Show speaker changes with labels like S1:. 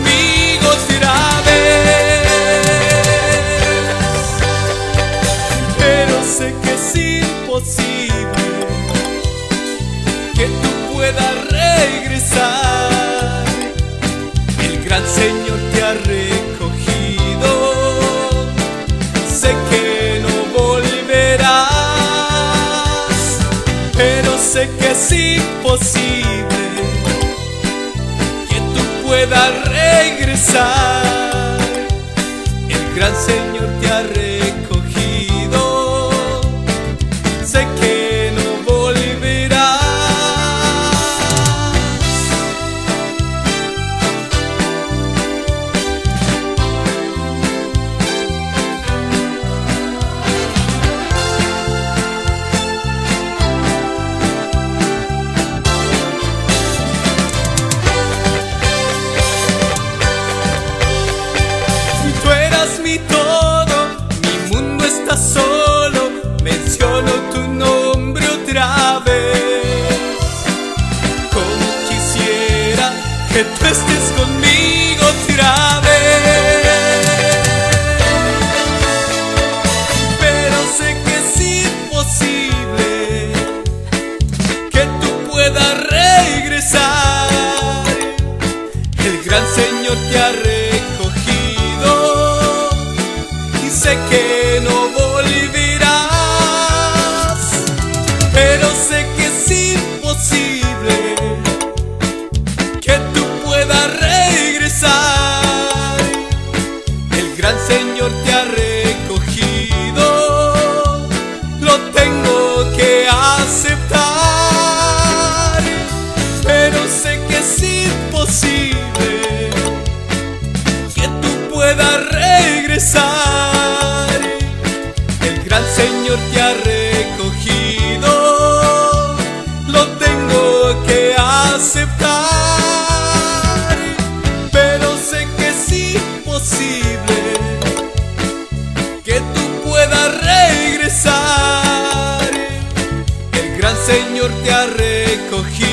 S1: conmigo otra vez. Pero sé que es imposible que tú puedas regresar. El gran Señor te ha recogido. Sé que no volverás, pero sé que es imposible que tú puedas regresar. El gran Señor te ha recogido. Sé que no volverás. Mi todo, mi mundo está solo. Menciono tu nombre otra vez. Como quisiera que tú estés conmigo otra vez. Pero sé que es imposible que tú puedas regresar. El gran Señor te ha recogido. Sé que no volverás, pero sé que es imposible que tú puedas regresar. El gran Señor te ha recogido. Lo tengo que aceptar, pero sé que es imposible que tú puedas regresar. El Señor te ha recogido. Lo tengo que aceptar, pero sé que es imposible que tú puedas regresar. El gran Señor te ha recogido.